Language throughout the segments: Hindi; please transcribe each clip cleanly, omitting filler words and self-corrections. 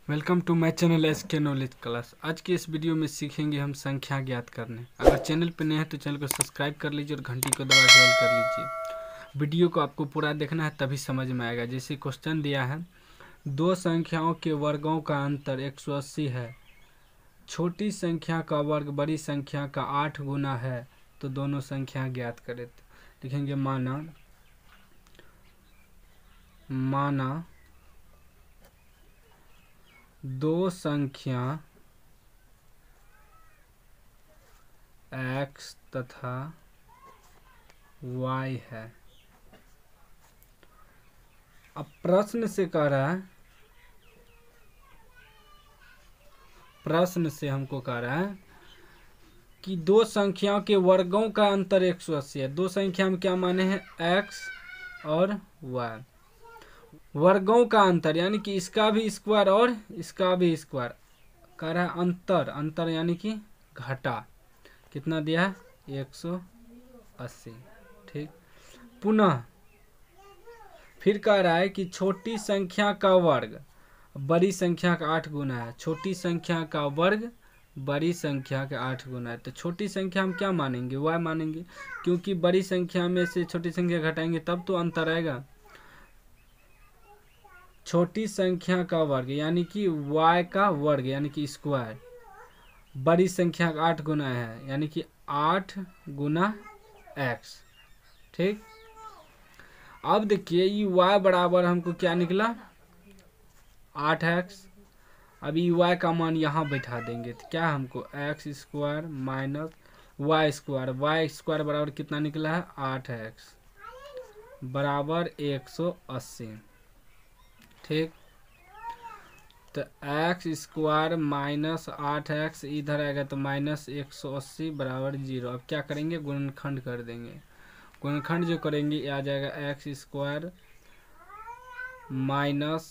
Welcome to my channel SK knowledge class. आज की इस वीडियो में सीखेंगे हम संख्या ज्ञात करने। अगर चैनल पर नए हैं तो चैनल को सब्सक्राइब कर लीजिए और घंटी को दबा के ऑल कर लीजिए। वीडियो को आपको पूरा देखना है तभी समझ में आएगा। जैसे क्वेश्चन दिया है, दो संख्याओं के वर्गों का अंतर 180 है। छोटी संख्या का वर्ग बड़ी संख्या का 8 गुना है, तो दोनों संख्या ज्ञात करें। लिखेंगे माना दो संख्या x तथा y है। अब प्रश्न से कह रहा है, प्रश्न से हमको कह रहा है कि दो संख्याओं के वर्गों का अंतर 180 है। दो संख्या में क्या माने हैं, x और y। वर्गों का अंतर यानी कि इसका भी स्क्वायर और इसका भी स्क्वायर। कह रहा है अंतर यानी कि घटा। कितना दिया है, 180। ठीक। पुनः फिर कह रहा है कि छोटी संख्या का वर्ग बड़ी संख्या का 8 गुना है। छोटी संख्या का वर्ग बड़ी संख्या का 8 गुना है। तो छोटी संख्या हम क्या मानेंगे, y मानेंगे, क्योंकि बड़ी संख्या में से छोटी संख्या घटाएंगे तब तो अंतर आएगा। छोटी संख्या का वर्ग यानी कि y का वर्ग यानी कि स्क्वायर बड़ी संख्या का 8 गुना है, यानी कि 8 गुना x। ठीक। अब देखिए ये y बराबर हमको क्या निकला, 8x। अब ये y का मान यहाँ बैठा देंगे तो क्या हमको x square minus y square बराबर कितना निकला है, 8x बराबर 180। ठीक। तो x स्क्वायर माइनस 8x इधर आएगा तो माइनस 180 बराबर 0। अब क्या करेंगे, गुणनखंड कर देंगे। गुणनखंड जो करेंगे ये आ जाएगा x square minus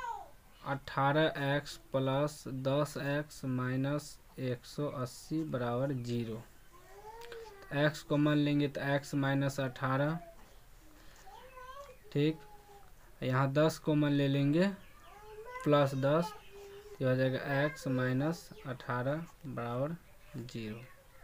18x plus 10x minus 180 बराबर 0। x कॉमन लेंगे तो x माइनस 18। ठीक। यहाँ 10 कॉमन ले लेंगे प्लस 10, तो हो जाएगा x माइनस 18 बराबर 0।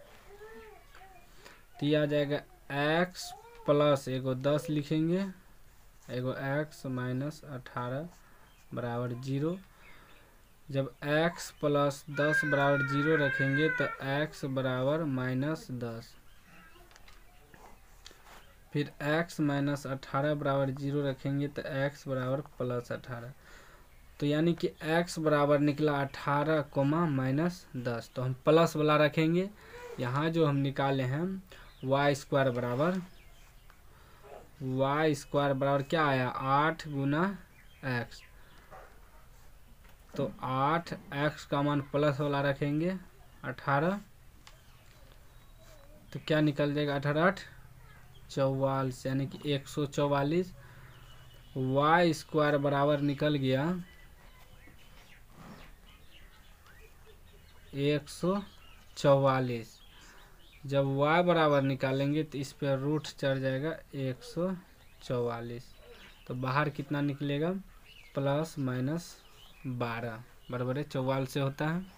तो यह आ जाएगा x प्लस एगो 10 लिखेंगे, एगो x माइनस 18 बराबर 0। जब x प्लस 10 बराबर 0 रखेंगे तो x बराबर माइनस 10। फिर x माइनस 18 बराबर 0 रखेंगे तो x बराबर प्लस 18। तो यानी कि x बराबर निकला 18 कोमा माइनस 10। तो हम प्लस वाला रखेंगे। यहाँ जो हम निकाले हैं y स्क्वायर बराबर क्या आया, 8 गुना x। तो 8x का मान प्लस वाला रखेंगे 18, तो क्या निकल जाएगा, 18 44 यानी कि 144। y स्क्वायर बराबर निकल गया 144। जब y बराबर निकालेंगे तो इस पर रूट चढ़ जाएगा 144। तो बाहर कितना निकलेगा, प्लस माइनस 12 बराबर 44 से होता है।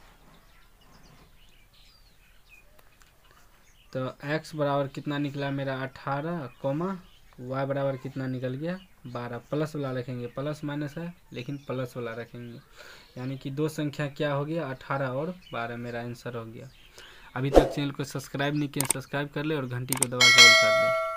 तो x बराबर कितना निकला मेरा 18 कोमा y बराबर कितना निकल गया 12। प्लस वाला रखेंगे, प्लस माइनस है लेकिन प्लस वाला रखेंगे, यानी कि दो संख्या क्या हो गया, 18 और 12 मेरा आंसर हो गया। अभी तक चैनल को सब्सक्राइब नहीं किया, सब्सक्राइब कर ले और घंटी को दबा के ऑल कर दे।